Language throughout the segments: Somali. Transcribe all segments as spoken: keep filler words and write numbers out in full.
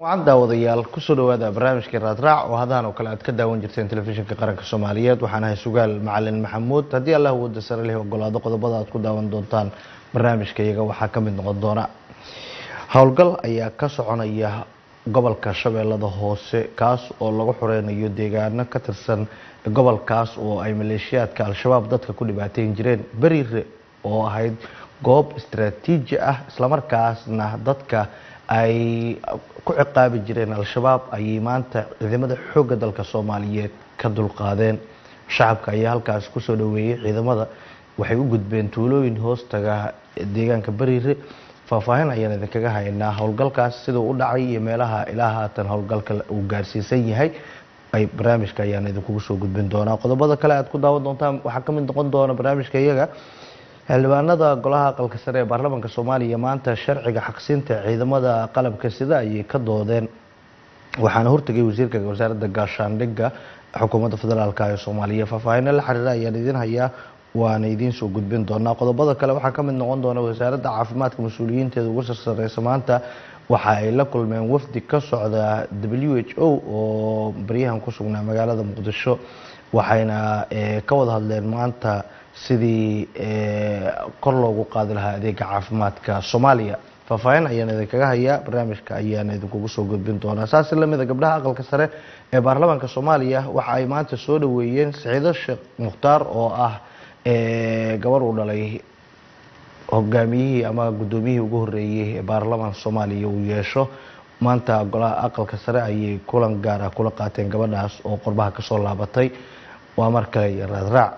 وعند داوديال كسر هذا برنامج كرات راع وهذا وكل عد كده ونجرتين تلفزيون كقرن الصوماليات وحنا سجال معلن محمود هدي الله ود سر له وقول هذا قد بدأت كده وندونتان برنامج كيجا وحكم النقدورة هالقل أي كسرنا إياه قبل كشبه لده هوس كاس والله حرين يوديجارنا كترسن قبل كاس وأي ميليشيات كالشباب ضد كل بعتين جرين برير وهاي قوب استراتيجية إسلام كاس نهضتك ay ku ciqaabi jireen al-shabaab ay maanta ciidamada xoogga dalka Soomaaliyeed ka dulqaadeen shacabka ayaa halkaas ku soo dhaweeyay ciidamada waxay u gudbeen tuulooyin hoostaga deegaanka Bariire faahfaahin ayaan idinkaga haynaa howlgalkaas sida uu dhacay iyo meelaha ilaa haatan howlgalka uu gaarsiisan yahay ay barnaamijka ayaan idinku soo gudbin doonaa qodobada kale aad ku daawan doontaan waxa ka mid noqon doona barnaamijka iyaga xildhibaanada golaha aqalka sare ee baarlamaanka Soomaaliya maanta sharciga xaqsinta ciidamada qalabka sida ay ka doodeen waxaana hortagay wasiirka wasaaradda gaashaandhigga xukuumadda federaalka ee Soomaaliya faahfaahin la xiriira ayaan idin hayaa waana idin soo gudbin doonaa qodobada kale waxa ka mid noqon doona wasaaradda caafimaadka mas'uuliyiinteeda ugu sarreeyay maanta waxa ay la kulmeen wafdi ka socda W H O oo bariyahan ku sugnaa magaalada Muqdisho waxayna ka wada hadleen maanta sidii kor loogu qaadi lahaa adeega caafimaadka Soomaaliya faahfaahin ayaan idinkaga hayaa barnaamijka ayaan idinku soo gudbin doonaa saas la mid ah gabdhaha aqalka sare ee baarlamaanka Soomaaliya waxa ay maanta soo dhaweeyeen Saciid Sheekh Mukhtaar oo ah gabar u dhalay hogaamiyihii ama gudoomiyihii ugu horeeyay ee baarlamaanka Soomaaliya uu yeesho maanta golaha aqalka sare ayay kulan gaar ah kula qaateen gabadhaas oo qorbaha ka soo laabatay waa markay raad raac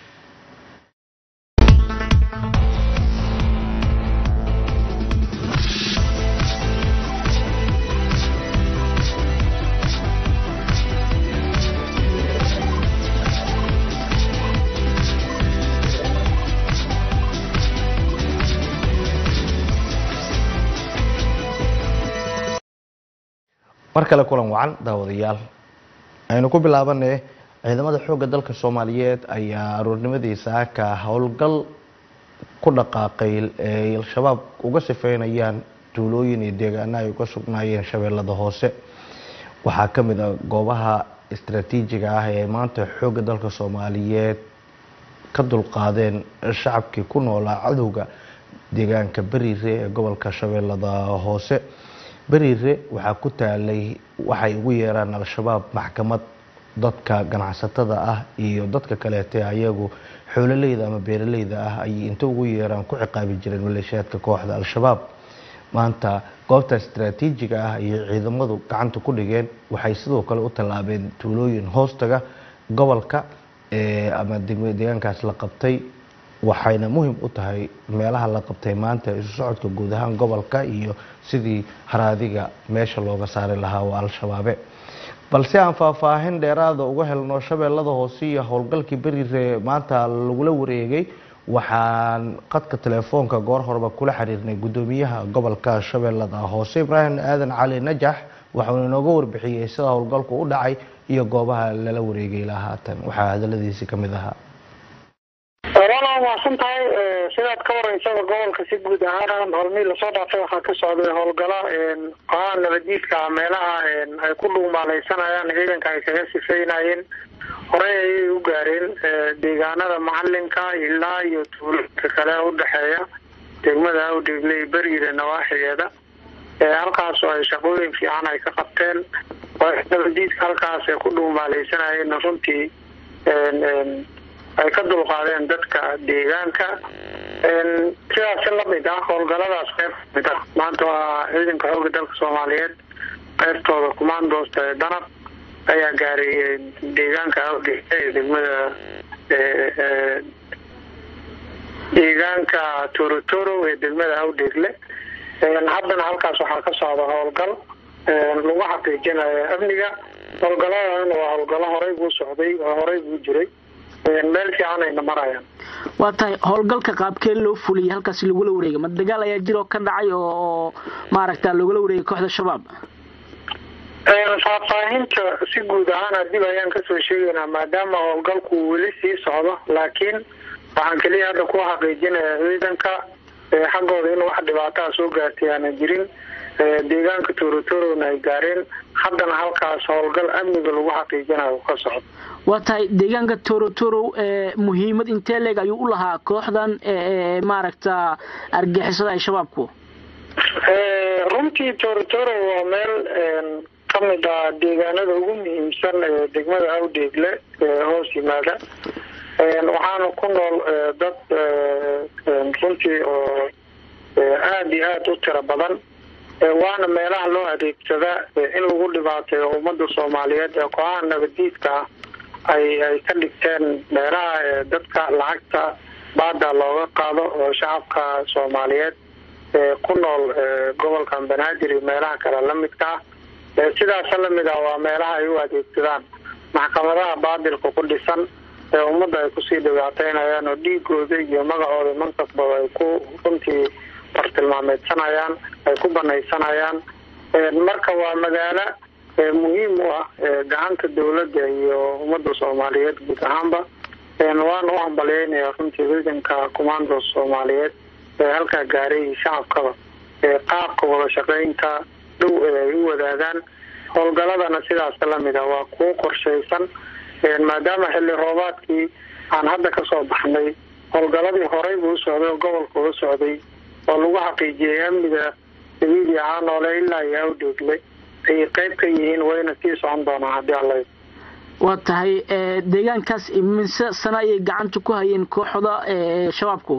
markale kulan wacan daawadayaal aynu ku bilaabanay ciidamada xoogga dalka Soomaaliyeed ayaa aroornimadiisa ka howlgal ku dhaqaaqay ee al-shabaab uga sifeynayaan tuulooyin iyo deegaano ay uga sugnaayeen shabeellada hoose waxaa ka mid ah goobaha istiraatiijiga ah ee maanta xoogga dalka Soomaaliyeed ka dulqaadeen shacabkii ku noolaa cadowga deegaanka Bariire ee gobolka shabeellada hoose Bariire waxa ku taalay waxay ugu yeeraan al-shabaab maxkamad dadka ganacsatada ah iyo dadka kale ee ayagu xoololeyda ama beeraleyda ah ay inta ugu yeeraan ku ciqaabi jireen maleeshiyaadka kooxda al-shabaab maanta goobta istiraatiijiga ah iyo ciidamadu gacanta ku dhigeen waxay sidoo kale u talaabeen tuulooyin hoostaga gobolka ee ama deegaankaas la qabtay waxayna muhiim u tahay meelaha la qabtay maanta isu socodka guud ahaan gobolka iyo sidii haraadiga meesha looga saari lahaa waa al-shabaab balse aan faahfaahin dheeraad ah uga helno shabeellada hoose iyo howlgalkii Bariire maanta lagu la wareegay waxaan qadka telefoonka goor horeba kula xiriirnay gudoomiyaha gobolka shabeellada hoose Ibrahim Aadan Cali Najax waxa uu inooga warbixiyay sida howlgalku u dhacay iyo goobaha la wareegay lahaatan waxa hadaladiisa kamid ahaa waa santahay sidaad ka wareysada gobolka si guud ahaan howlmeel soo dhaafay waxa ka socday howlgala ee qaan nabadiidka meelaha ay ku dhuumaalaysanayaan ciidanka ay kaga sifeynayeen hore ay u gaareen deegaanada macalinka ilaa iyo tuulka kale u dhaxeeya degmada u dhiglay Bariire nawaaxigeeda ee halkaas oo ay shaqooyin fiican ay ka qabteen nabadiidka halkaas ay ku dhuumaalaysanayeen runtii ay ka dulqaadeen dadka deegaanka een sidaas la mid ah howlgaladaas qayb mid ah maanta waa ciidanka xoogga dalka Soomaaliyeed qaybtooda commandos ee danab ayaa gaaray deegaanka ee degmada ee deegaanka Torotoro ee degmada Awdeegle een haddana halkaas waxaa ka socda howlgal een lagu xaqiijinayo amniga howlgaladan waa howlgalo horey u socday oo horey u jiray meel fiican ay marayaan waa tahay howlgalka qaabkee loo fuliyay halkaas lagu la wareegay ma dagaal ayaa jiro ka dhacay oo maaragta lagu la wareegay kooxda shabaab ee faahfaahinta si guud ahaan dib ayaan ka soo sheegaynaa maadaama howlgalku weli sii socdo laakiin waxaan kaliya hadda ku xaqiijinayaa ciidanka xaqooda in wax dhibaato soo gaartay aan jirin deegaanka Torotoro ay gaareen haddana halkaas howlgal amniga lagu xaqiijinayo ka socdo. waa tahay deegaanka Torotoro ee muhiimad intee leeg ayuu u lahaa kooxdan ee maaragta argixisada ay shabaabku ee runtii Torotoro waa meel kamid ah deegaanada ugu muhiimsan ee degmada Awdeegle ee hoos yimaada waxaana ku nool dad runtii oo aad iyo aad u tiro badan waana meelaha loo adeegsada in lagu dhibaateeyo ummadda Soomaaliyeed ee kooxaha nabadiidka ay ay ka dhigteen meelaha dadka lacagta baada looga qaado oo shacabka Soomaaliyeed ee ku nool gobolka Banaadir iyo meelaha kale la midka ah sidaas la mid ah waa meelaha ay u adeegsadaan maxkamadaha baadilka ku dhisan ee ummadda ay ku sii dhibaateynayaan oo dhiigooda iyo magacooda mantasba ay ku runtii bartilmaameedsanayaan ay ku banaysanayaan marka waa magaalo muhiim u ah gacanta dawladda iyo ummadda Soomaaliyeed guud ahaanba waan u hambalyeynaya runtii ciidanka commando Soomaaliyeed ee halka gaaray shacabka ee qaabka wada shaqeynta dhow ay u wadaagaan howlgaladana sidaas la mid ah waa ku qorsheysan maadaama xilli roobaadkii aan hadda ka soo baxnay howlgaladii horey buu socday gobolka uu socday oo lagu xaqiijiyay amniga sidii aan noolay ilaa iyo Awdeegle ay qayb ka yihiin wayna sii socon doonaa haddii Allah waa tahay deegaankaas iminsa sana ay gacanta ku hayeen kooxda ee shabaabku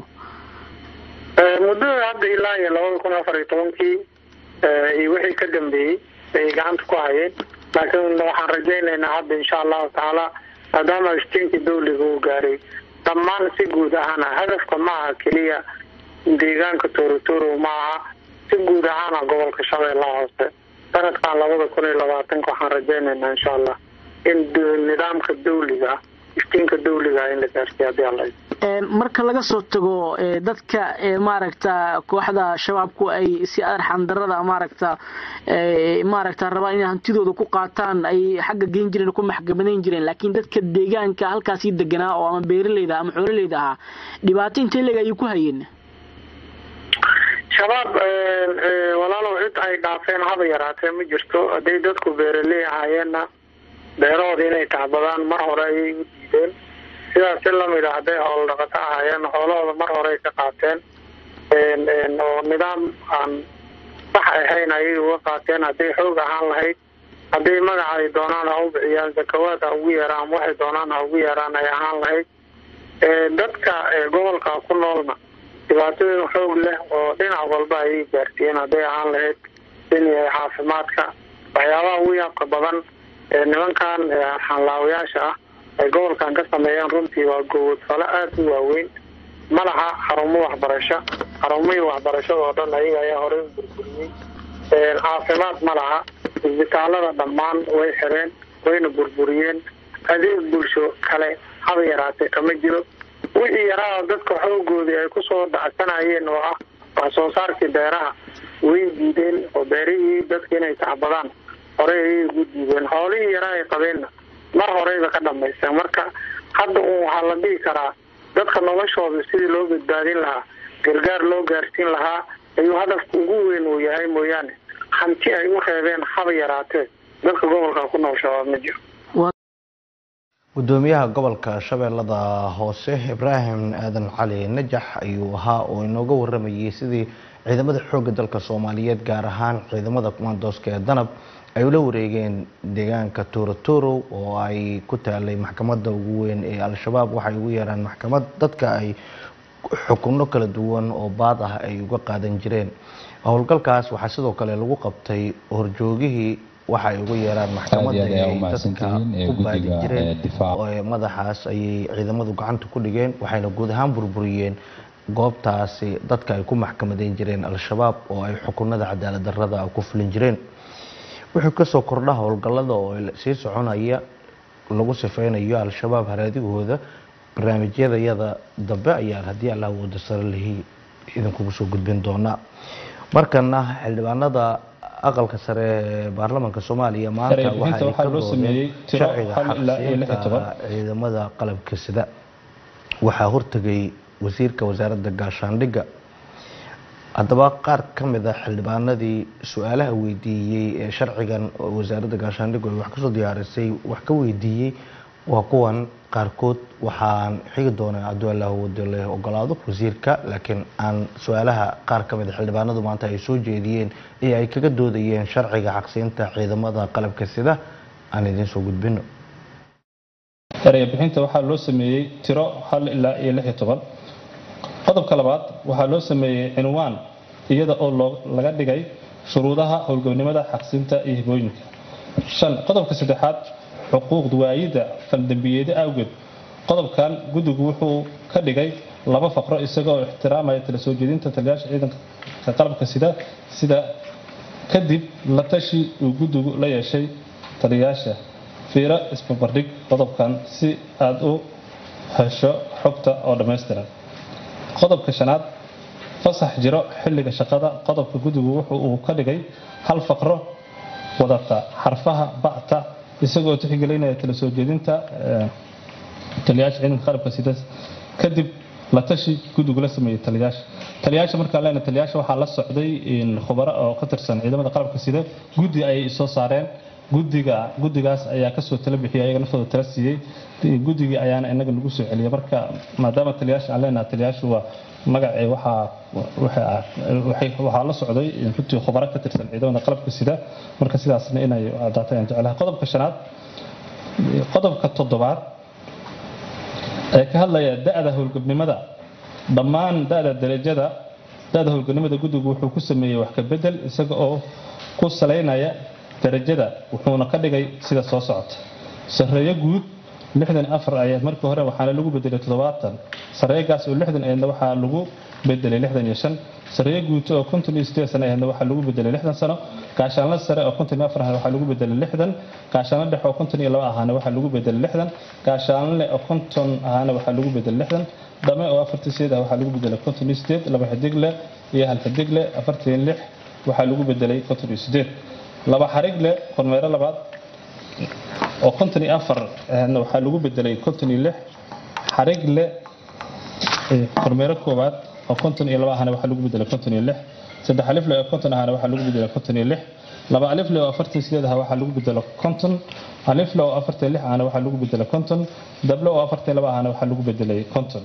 muddo hadda ilaa iyo laba kun iyo afar iyo tobankii ee wixii ka dambeeyay ay gacanta ku hayeen laakiin waxaan rajaynaynaa hadda insha Allah taala maadaama istiinki dawliga uu gaaray dhammaan si guud ahaan hadafka ma aha kaliya deegaanka Torotoro ma aha si guud ahaan gobolka Shabeellaha Hoose sanadkan laba kun iyo labaatan waxaan rajaynaynaa insha Allah in nidaamka dawliga istiinka dawliga in la gaarsiiyo hadii Allah marka laga soo tago dadka maaragta kooxda shabaabku ay si arxan darada maaragta maaragta raba in hantidooda ku qaataan ay xagga geen jireen ku maxkamadeyn jireen laakiin dadka deegaanka halkaas i deganaa oo ama beeraleyda ama xoololeyda ah dhibaato intee leeg ay ku hayeen shabaab walaalo cid ay dhaafeen haba yaraatee ma jirto haday dadku beeraley ahaayeenna beerahooda inay tacbadaan mar hore ay u diideen sidaas la mid ah haday howl dhaqato ahaayeen xoolahooda mar hore ay ka qaateen oo nidaam aan sax ahayn ay uga qaateen haday xoog ahaan lahayd haday magac ay doonaan u bixiyaan zakawaad ugu yaraan waxay doonaan ugu yaraan ay ahaan lahayd dadka gobolka ku noolna dhibaatooyin xoog leh oo dhinac walba ay gaarsiiyeen haday ahaan lahayd inay caafimaadka waxyaabaha ugu yaabka badan ee nimankan xanlaawayaasha ah ay gobolkan ka sameeyaan runtii waa gobol fala aad u waaweyn malaha xarumo waxbarasho xarumihii waxbarashada oo dhan ayaga ayaa horey u burburiyey caafimaad malaha isbitaalada dhammaan way xireen wayna burburiyeen adeeg bulsho kale haba yaraatee kama jiro wixii yaraa dadka xoogoodii ay kusoo dhacsanayeen oo ah wax soo saarkii beeraha way diideen oo beerihii dadka inay tacbadaan horey ayay ugu diideen xoolihii yaraa ay qabeenna mar horeyba ka dhamaysteen marka hadda uu waxaa la dhihi karaa dadka noloshooda sidii loo badbaadin lahaa gargaar loo gaarsiin lahaa ayuu hadafka ugu weyn uu yahay mooyaane hanti ay u reebeen haba yaraatee dadka gobolka ku nool shabaab ma jiro gudoomiyaha gobolka Shabeellada Hoose Ibraahim Aadan Cali Najax ayuu ahaa oo inooga waramayay sidii ciidamada xoogga dalka Soomaaliyeed gaar ahaan ciidamada commandoska ee Danab ay ula wareegeen deegaanka Torotoro oo ay ku taalay maxkamadda ugu weyn ee Al-Shabaab waxay ugu yeeraan maxkamad dadka ay xukunno kala duwan oo baad ah ay uga qaadan jireen howlgalkaas waxa sidoo kale lagu qabtay horjoogihii waxa ay ugu yeeraan maxkamadda ay dadka u baadi jireen oo madaxaas ay ciidamadu gacanta ku dhigeen waxayna guud ahaan burburiyeen goobtaasi dadka ay ku maxkamadeyn jireen Al-Shabaab oo ay xukunnada cadaalad darrada ku fulin jireen wuxuu ka soo kordha howlgallada oo sii soconaya lagu sifeynayo Al-Shabaab haradigooda barnaamijyada dambe ayaa hadii Allah uu dasarleeyay idinku soo gudbin doona markana xildhibaanada aqalka sare ee baarlamaanka Soomaaliya maanta waxa ay loo sameeyay ciidamada qalabka sida waxa hortagay wasiirka wasaaradda gaashaandhigga haddaba qaar ka mid ah xildhibaanadii su-aalaha weydiiyey ee sharcigan oo wasaaradda gaashaandhiggu ay wax kasoo diyaarisay wax ka weydiiyey waa kuwan qaarkood. waxaan xigi doonaa hadduu allah wado la ogolaado wasiirka, laakiin aan su-aalaha qaar ka mid a xildhibaanadu maanta ay soo jeediyeen ee ay kaga doodayeen sharciga xaqsiinta ciidamada qalabka sida aan idiin soo gudbino. erey bixinta waxaa loo sameeyey tiro hal ilaa iyo lix iyo toban. qodobka labaad waxaa loo sameeyey cinwaan iyada oo laga dhigay shuruudaha howlgabnimada xaqsiinta iyo hibooyinka. shan qodobka saddexaad xuquuqda waayida faldambiyeed awgeed. qodobkan guddigu wuxuu ka dhigay laba faqro isagoo ixtiraamaya tala soo jeedinta taliyaasha ciidanka qalabka sida sida kadib la tashi uu guddigu la yeeshay taliyaasha. fiiro isbarbardhig qodobkan si aad u hesho xogta oo dhammaystiran. qodobka shanaad fasax jiro xilliga shaqada. qodobka guddigu wuxuu uu ka dhigay hal faqro wadata xarfaha ba'ta isagoo tixgelinaya tala soo jeedinta taliyaasha ciidanka qalabka sida kadib la tashi guddigu la sameeyay taliyaasha. taliyaasha markaa leena taliyaasha waxaa la socday in khubaro oo ka tirsan ciidamada qalabka sida guddi ay soo saareen. guddiga guddigaas ayaa ka soo tala bixiyay ayaga naftooda tala siiyey. guddigii ayaana inaga lagu soo celiyay. marka maadaama taliyaasha aan leenahay taliyaashu waa magacay waxaa waxaa la socday runtii khubaro ka tirsan ciidamada qalabka sida. marka sidaasna inay caddaatay aan jeclahay. qodobka shanaad qodobka toddobaad ee ka hadlaya da'da howlgabnimada. dhammaan da'da darajada da'da howlgabnimada guddigu wuxuu ku sameeyey wax ka bedel isaga oo ku saleynaya darajada wuxuuna ka dhigay sida soo socota. sareeyo guud lixdan iyo afar ayaad markii hore waxaana lagu bedelay toddobaatan. sareegaas oo lixdan ayadna waxaa lagu bedelay lixdan iyo shan. sareeyo guud oo konton iyo siddeed sano ayadna waxaa lagu bedelay lixdan sano. gaashaanla sare oo konton iyo afar ahna waxaa lagu bedelay lixdan. gaashaanla dhexe oo konton iyo laba ahna waxaa lagu bedelay lixdan. gaashaanle oo konton ahna waxaa lagu bedelay lixdan. dame oo afartan iyo siddeed ah waxaa lagu bedelay konton iyo siddeed. laba xidigle iyo hal xidigle afartan iyo lix waxaa lagu bedelay konton iyo siddeed. laba xarigle kormeero labaad oo konton iyo afar ahna waxaa lagu bedelay konton iyo lix. xarigle kormeero koowaad oo konton iyo laba ahna waxaa lagu bedelay konton iyo lix. saddex alifle oo konton ahna waxaa lagu bedelay konton iyo lix. laba alifle oo afartan iyo siddeed ah waxaa lagu bedelay konton. alifle oo afartan iyo lix ahna waxaa lagu bedelay konton. dable oo afartan iyo laba ahna waxaa lagu bedelay konton.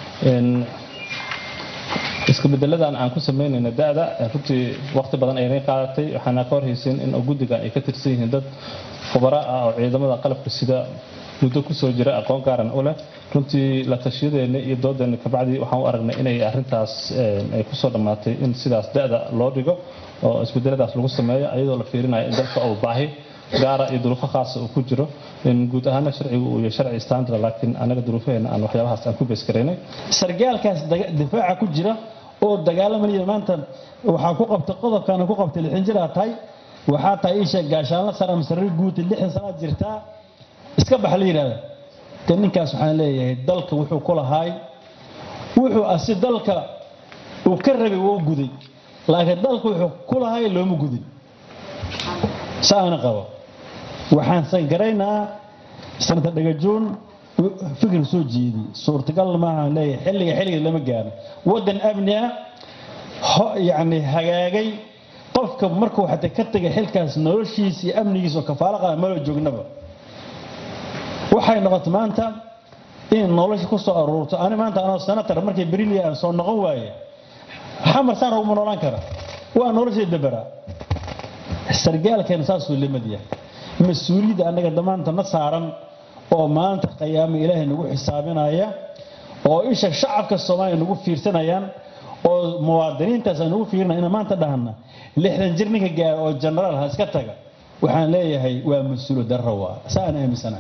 iska bedeladan aan ku sameynayna da'da runtii waqti badan ayay qaadatay. waxaana ka horhaysin in guddiga ay ka tirsan yihiin dad khubaro ah oo ciidamada qalabka sida muddo ku soo jira aqoon gaaran u leh. runtii la tashiyadeena iyo doodeena ka bacdi waxaan u aragnay inay arrintaas ay ku soo dhamaatay in sidaas da'da loo dhigo oo isbedeladaas lagu sameeyo iyadoo la fiirinayo in dalka uu baahi gaara iyo duruufo khaas ah ku jiro. in guud ahaan sharcigu uu yahay sharci standard laakiin anaga duruufaheena aan waxyaabahaas aan ku bees gareynay. sargaalkaas difaaca ku jira oo dagaalamaya maanta waxaa ku qabtay qodobkan ku qabtay lixdan jir tahay waxaa tahay isha gaashaanla sare mas'uul guud lixdan sano jirta iska bax la yiraahdo. tan ninkaas waxaan leeyahay dalka wuxuu ku lahaay wuxuu asi dalka uu ka rabay uu guday laakiin dalka wuxuu ku lahaay looma gudin. saana qabo waxaan san gareynaa sanad dhagajoon fikir soo jeedi suurtagal ma aha leeyahay xilliga xilliga lama gaaro wadan amni ah yani hagaagay qofka markuu xataa ka tagay xilkaas noloshiisa iyo amnigiisa oo kafaalo qaada ma loo joognaba. waxay noqotay maanta in nolosha ku soo aruurto. ani maanta anoo senator markay Barilia aan soo noqon waaye xamar saan ugu noolaan kara waa nolosha dabara. sargaalkan saas uu limad yahay mas'uuliyadda anaga damaanta na saaran oo maanta qiyaamo Ilaahay nagu xisaabinaya oo isha shacabka Soomaaliya nagu fiirsanayaan oo muwaadiniintaas nagu fiirnaa maanta dhahana lixdan jir ninka gaar oo generaal ha iska taga waxaan leeyahay waa mas'uul darro waa saan aaminsana.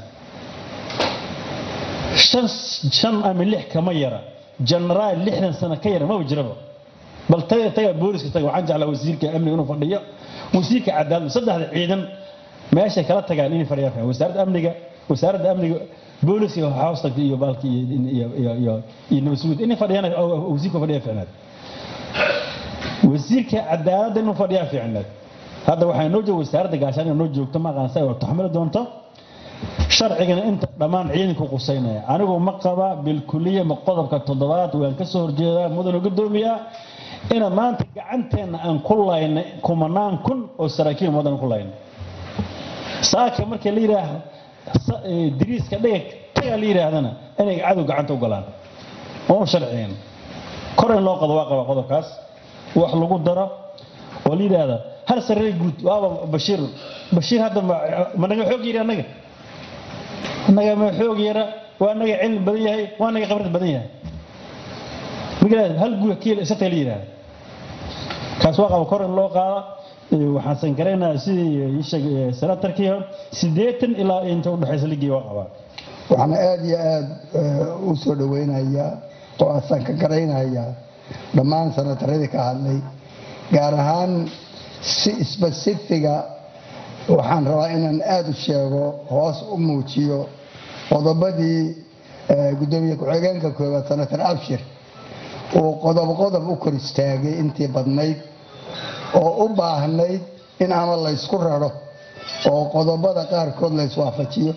shan shan ama lix kama yara generaal lixdan sano ka yara ma jiraba. bal taga taga booliska taga waxaan jeclaa wasiirka amniga inuu fadhiyo wasiirka cadaalad saddexda ciidan meesha kala tagaan inay fadhiyaan wasaaradda amniga wasaaradda amniga booliska hawsta iyo balki iyo iyo iyo iyo mas'uul inay fadhiyaan wasiirka fadhiya ficnaad wasiirka cadaaladda inuu fadhiya ficnaad. hadda waxay noo joogtaa wasaaradda gaashaandhigga noo joogto ma qaansa oo taxmil doonto sharcigana inta dhamaan ciidanku qusaynaya. anigu ma qaba bil kulliye ma qodobka toddobaad waan ka soo horjeedaa mudane gudoomiya ina maanta gacanteena aan ku laynay kumanaan kun oo saraakiil wadan ku laynay saaka markii la yiraahdo diriiska dhig taga la yiraahdana inay cadow gacanta u galaan oo sharciyan koran loo qado waa qaba qodobkaas wax lagu daro oo la yiraahdo hal sarreey guud waaba Bashiir Bashiir hadda ma naga xoog yiri anaga anaga ma xoog yara waa anaga cilmi badan yahay waa anaga khibrad badan yahay migraad hal guud kiil isata la yiraahdo kaas waa qaba koran loo qaada waxaan san gareynaa sidii ishaga senatarkii sideetan ilaa inta u dhaxaysa ligii waa qaba waxaan aad iyo aad u soo dhaweynayaa oo aan ka gareynayaa dhammaan senataradii ka hadlay gaar ahaan si specifica waxaan rabaa inaan aad u sheego hoos u muujiyo qodobadii gudoomiye ku-xigeenka koowaad senator Abshir oo qodob qodob u kor istaagay intii badnayd oo u baahnayd in ama la isku raro oo qodobada qaarkood la iswaafajiyo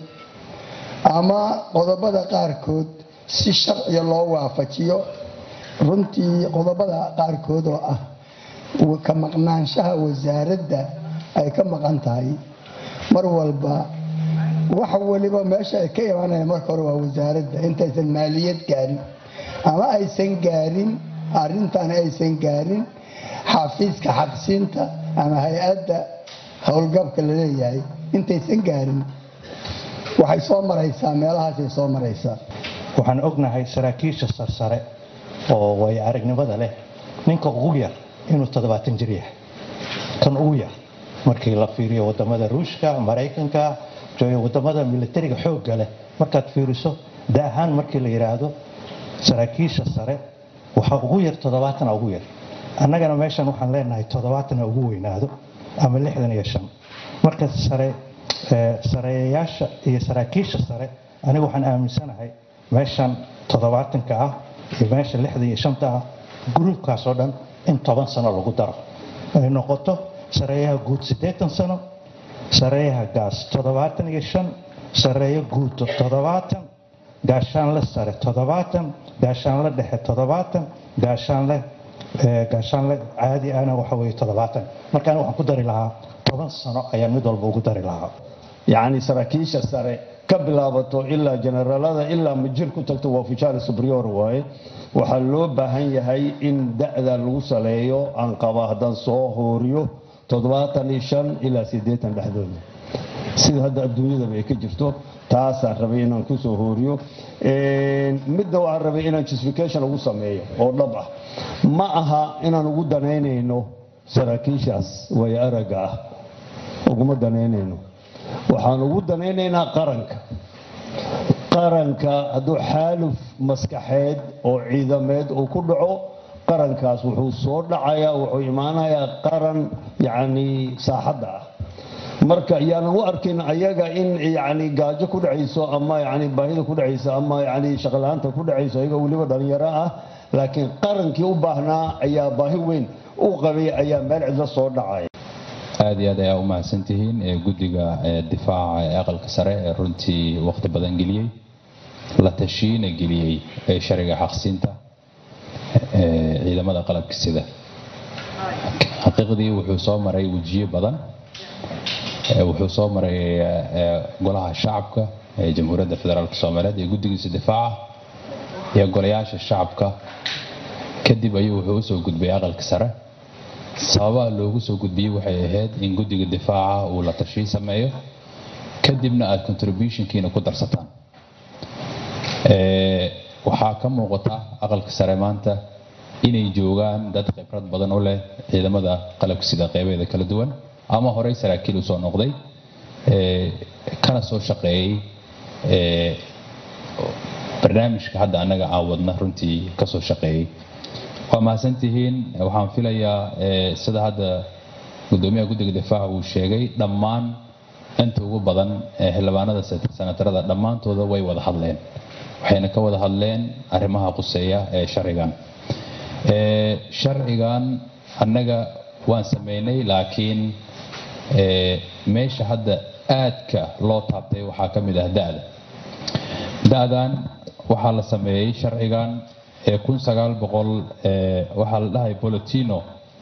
ama qodobada qaarkood si sharci loo waafajiyo runtii qodobada qaarkood oo ah ka maqnaanshaha wasaaradda ay ka maqan tahay mar walba wax waliba meesha ay ka imaanayaan marka hore waa wasaaradda intaysan maaliyad gaarin ama aysan gaarin arrintan aysan gaarin xafiiska xaqsiinta ama hay'adda howlgabka la leeyahay intaysan gaarin waxay soo maraysaa meelahaas ay soo maraysaa waxaan ognahay saraakiisha sarsare oo way aragnimada leh ninka ugu yar inuu toddobaatan jir yahay kan ugu yar markii la fiiriyo wadamada Ruushka Mareykanka iyo wadamada militariga xoogga leh markaad fiiriso daahan markii la yiraahdo saraakiisha sare waxa ugu yar toddobaatan ugu yar annagana meeshan waxaan leenahay toddobaatan ugu weynaado ama lixdan iyo shan marka sare sareeyaasha iyo saraakiisha sare anigu waxaan aaminsanahay meeshan toddobaatanka ah iyo meesha lixdan iyo shan ah gruubkaas oo dhan in toban sano lagu daro ay noqoto sareeyaha guud siddeetan sano sareeyaha gaas toddobaatan iyo shan sareeyo guud toddobaatan gaashaan la sare toddobaatan gaashaan la dhexe toddobaatan gaashaan la gaashaan la caadi ana waxa weeye toddobaatan marka waxaan ku dari lahaa toban sano ayaan mid walba ugu dari lahaa يعني saraakiisha sare ka bilaabato ilaa generaalada ilaa majir ku tagto waa official superior way waxa loo baahan yahay in da'da lagu saleeyo aan qaba hadan soo hooriyo toddobaatan iyo shan ilaa siddeetan dhaxdooda sida hadda adduunyada ay ka jirto taas aan rabay inaan ku soo hooriyo ee midda waan rabay inaan justification ugu sameeyo oo dhab ah ma aha inaan ugu daneynayno saraakiishaas way araga ah ugu daneynayno waxaan ugu daneynaynaa qaranka qaranka hadduu xaaluf maskaxeed oo ciidameed uu ku dhaco qarankaas wuxuu soo dhacayaa wuxuu imaanayaa qaran yacni saaxadda ah marka yaanan u arkin ayaga in yacni gaajo ku dhacayso ama yacni baahida ku dhacayso ama yacni shaqalaanta ku dhacayso ayaga weliba dhalinyaro ah laakiin qarankii u baahnaa ayaa baahi weyn u qabay ayaa meel cidla soo dhacaya aad iyo aad ayaa u mahadsantihiin ee guddiga difaaca ee aqalka sare ee runtii waqti badan geliyey la tashiina geliyey ee sharciga xaqsiinta ee ciidamada qalabka sida xaqiiqdii wuxuu soo maray wajiyo badan wuxuu soo maray golaha shacabka ee jamhuuriyadda federaalka Soomaaliyeed ee guddigiisa difaaca iyo golayaasha shacabka kadib ayuu wuxuu soo gudbay aqalka sare sababaha loogu soo gudbiyay waxay ahayd in guddiga difaaca uu la tashiin sameeyo kadibna aad contributionkiina ku darsataan ee waxa ka muuqata aqalka sare maanta inay joogaan dad khibrad badan u leh ciidamada qalabka sida qaybaha kala duwan ama horey saraakiil u soo noqday ee kana soo shaqeeyay ee barnaamijka hadda anaga aawadna runtii ka soo shaqeeyay waa mahadsantihiin waxaan filayaa sida hadda gudoomiyaha guddiga difaaca uu sheegay dhammaan inta ugu badan ee xildhibaanada senatarada dhammaantooda way wada hadleen waxayna ka wada hadleen arrimaha quseeya ee sharcigan ee sharcigan annaga waan sameynay laakiin ee meesha hadda aadka loo taabtay waxaa ka mid ah da'da da'dan waxaa la sameeyay sharcigan ee kun sagaal boqol waxaa la dhahay Bolotino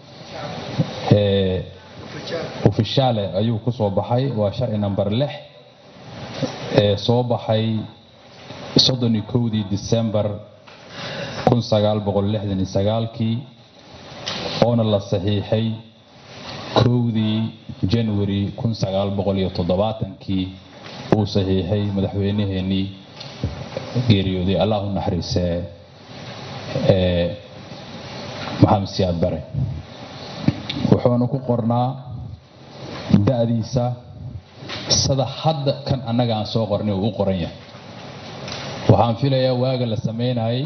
ee official ayuu ku soo baxay waa sharci number lix ee soo baxay soddon iyo kowdii December kun sagaal boqol lixdan iyo sagaal kii oona la saxiixay kowdii January kun sagaal boqol iyo toddobaatan kii uu saxiixay madaxweynaheenii geeriyooday Allah u naxariisee ee Maxamed Siyaad Bare wuxuuna ku qornaa da'diisa sida hadda kan annaga aan soo qornay uu qoran yahay waxaan filayaa waaga la sameynayay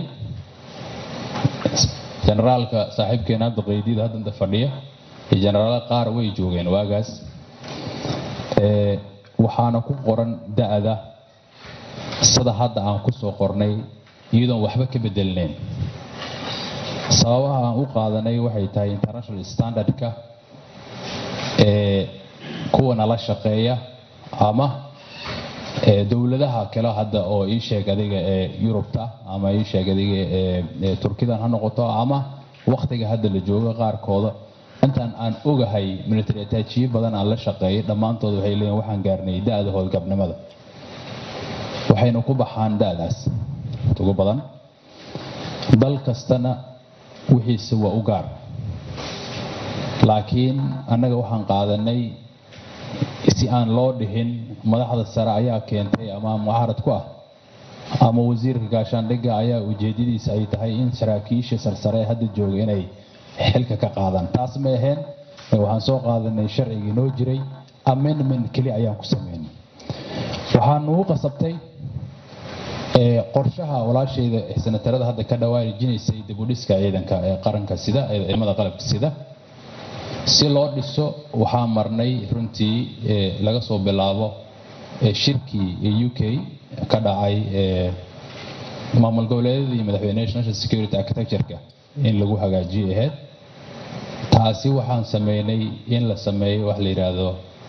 generaalka saaxiibkeena hadda qeydida hadda fadhiya ee generaalada qaar way joogeen waagaas ee waxaana ku qoran da'da sida hadda aan ku soo qornay iyadoo waxba ka bedelneen sababaha aan u qaadanay waxay tahay international standardka ee kuwa nala shaqeeya ama ee dawladaha kale hadda oo ii sheeg adiga ee Yurubta ama ii sheeg adiga ee Turkida ha noqoto ama waqtiga hadda la joogo qaarkooda intaan aan ogahay military attachee badan aan la shaqeeyay dhamaantood waxay leeyihiin waxaan gaarnay da'da howlgabnimada waxayna ku baxaan da'daas ugu badan dal kastana wixiisa waa u gaar laakiin annaga waxaan qaadanay si aan loo dhihin madaxda sare ayaa keentay ama mucaarad ku ah ama wasiirka gaashaandhigga ayaa ujeedadiisa ay tahay in saraakiisha sarsare hadda jooga inay xilka ka qaadaan taas ma ahayn waxaan soo qaadanay sharcigii noo jiray amendment kali ayaan ku sameynay waxaan ugu qasabtay ee qorshaha walaashayda senatarada hadda ka dhawaajinaysay dib u dhiska ciidanka ee qaranka sida ciidamada qalabka sida si loo dhiso waxaa marnay runtii laga soo bilaabo shirkii U K ka dhacay maamul goboleedyada iyo madaxweynaha national security architecture-ka in lagu hagaajiyo ahayd taasi waxaan sameynay in la sameeyo wax la yiraahdo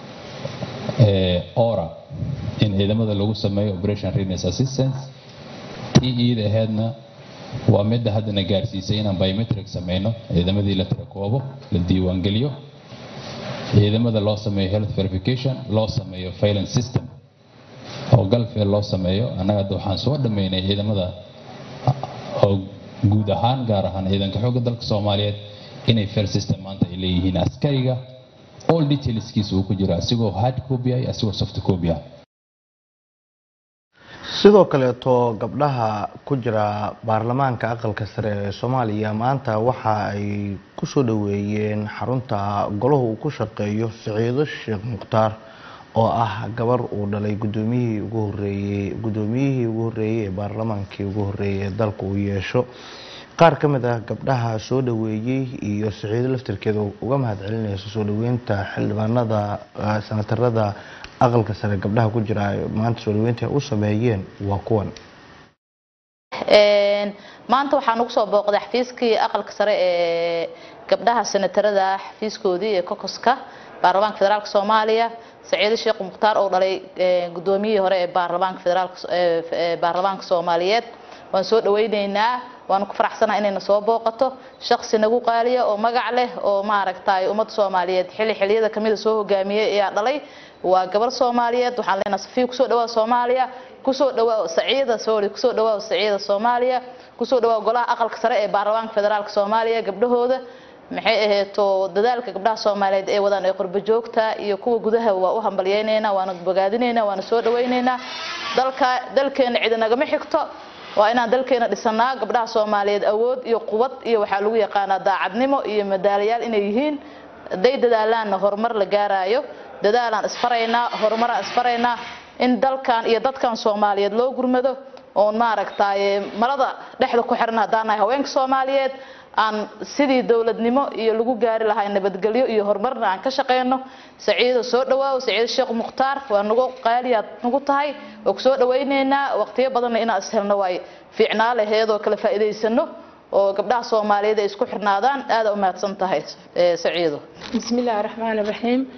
ora in ciidamada lagu sameeyo operation readiness assistance tii ahaydna waa mid hadda gaarsiisay inaan biometric sameeyno ciidamadii la tirakoobo la diiwaan geliyo ciidamada loo sameeyo health verification loo sameeyo filing system oo galfeel loo sameeyo annaga waxaan soo dhameynay ciidamada oo guud ahaan gaar ahaan ciidanka xoogga dalka Soomaaliyeed inay file system maanta ay leeyihiin askariga all detailskiisa uu ku jira asigoo hard copy ay asigoo soft copy ah sidoo kale to gabdhaha ku jira baarlamaanka aqalka sare ee Soomaaliya maanta waxa ay ku soo dhaweeyeen xarunta golaha uu ku shaqeeyo Saciido Sheekh Muqtaar oo ah gabar uu dhalay gudoomiyihii ugu horeeyay gudoomiyihii ugu horeeyay ee baarlamaankii ugu horeeyay dalka uu yeesho qaar ka mid ah gabdhaha soo dhaweeyay iyo Saciido laftirkeeda uga mahad celinayso soo dhaweynta xildhibaanada senatarada aqalka sare gabdhaha ku jira maanta soo dhaweynta u sameeyeen waa kuwan een maanta waxaan ugu soo booqday xafiiskii aqalka sare ee gabdhaha senatarada xafiiskoodii ee kokoska baarlamaanka federaalka Soomaaliya Saciid Sheekh Muqtaar oo dhalay gudoomiyihii hore ee baarlamaanka federaalka ee baarlamaanka Soomaaliyeed waan soo dhaweynaynaa waan ku faraxsanahay inayna soo booqato shakhsi nagu qaaliya oo magac leh oo maaragtay ummadda Soomaaliyeed xilli xilliyada kamid ah soo hogaamiyay ayaa dhalay waa gabar Soomaaliyeed waxaan leenahay safiir ku soo dhawaa Soomaaliya ku soo dhawaa Saciida Soori ku soo dhawaa Saciida Soomaaliya ku soo dhawaa golaha aqalka sare ee baarlamaanka federaalka Soomaaliya gabdhahooda maxay aheeto dadaalka gabdhaha Soomaaliyeed ee wadaan ee qurbo joogta iyo kuwa gudaha waa u hambalyeynayna waana bogaadinayna waana soo dhaweynayna dalka dalkeena cid naga ma xigto waa inaan dalkeena dhisnaa gabdhaha Soomaaliyeed awood iyo quwad iyo waxa lagu yaqaan daacadnimo iyo madaaliyaal inay yihiin day dadaalaan horumar la gaarayo dadaalaan isfarayna horumar isfarayna in dalkan iyo dadkan Soomaaliyeed loo gurmado oo maaragtay marada dhexda ku xirnaa daanahay haweenka Soomaaliyeed aan sidii dawladnimo iyo lagu gaari lahaa nabadgelyo iyo horumarna aan ka shaqeeyno Saciido soo dhawaaw Saciid Sheekh Muqtaar waa nagu qaaliyaad nagu tahay oo ku soo dhaweynayna waqtiyo badan in aan ishelno way fiicnaa laheedo kala faa'iideysano oo gabdhaha Soomaaliyeed ay isku xirnaadaan aad u mahadsan tahay Saciido bismillaahir rahmaanir rahiim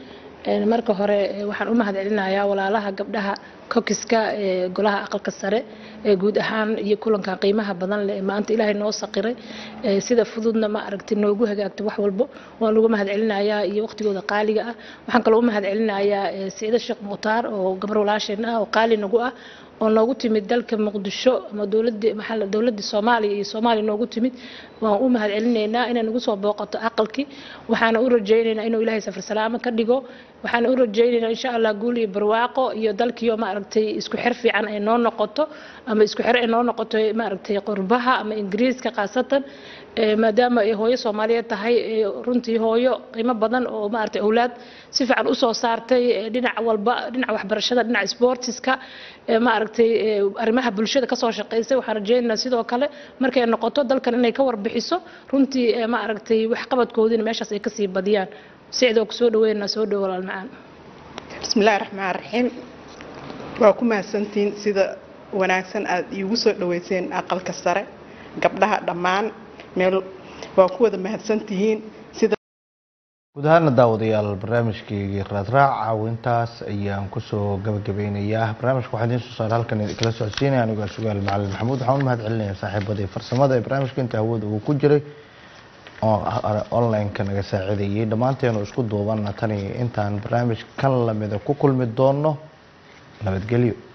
marka hore waxaan u mahadcelinayaa walaalaha gabdhaha kokiska ee golaha aqalka sare ee guud ahaan iyo kulankan qiimaha badan leh maanta ilaahay noo saqiray sida fududna ma aragtay noogu hagaagtay wax walba waan ugu mahadcelinayaa iyo waqtigooda qaaliga ah waxaan kaloo u mahadcelinayaa Saciid Sheekh Muqtaar oo gabar walaasheen ah oo qaali nagu ah oo noogu timid dalka Muqdisho ama dawladda maxalla dawladda Soomaaliya iyo Soomaaliya noogu timid waan u mahadcelinaynaa inay nagu soo booqato aqalki waxaana u rajaynaynaa inuu ilaahay safar salaam ka dhigo waxaan u rajaynaynaa insha Allah guul iyo barwaaqo iyo dalkiyo ma aragtay isku xir fiican ay noo noqoto ama isku xir ay noo noqoto ma aragtay qurbaha ama Ingiriiska qaasatan maadaama ay hooyo Soomaaliyeed tahay runtii hooyo qiimo badan oo ma aragtay awlaad si fiican u soo saartay dhinac walba dhinac waxbarashada dhinac sportiska ma aragtay arrimaha bulshada ka soo shaqeysay waxaan rajaynaynaa sidoo kale markay noqoto dalkan inay ka warbixiso runtii ma aragtay wax qabadkoodina meeshaas ay ka sii badiyaan سيدو كسو دوينا سو دو ولا المعان بسم الله الرحمن الرحيم waa mahadsantiin sida wanaagsan aad iigu soo dhaweyseen aqalka sare gabdhaha dhammaan meel waa ku wada mahadsantihiin sida guud ahaan daawadayaal barnaamijkii raadraac caawintaas ayaan ku soo gabagabeynayaa barnaamijka waxaan idin soo saaray halkan kala socodsiinaya aniga sugaal macallin maxamuud waxaan u mahadcelinayaa saaxiibadii farsamada ee barnaamijka inta hawada uu ku jiray oo online ka naga saacideeyay dhamaanteen oo isku duuban tani intaan barnaamij kan lamida ku kulmi doono nabadgelyo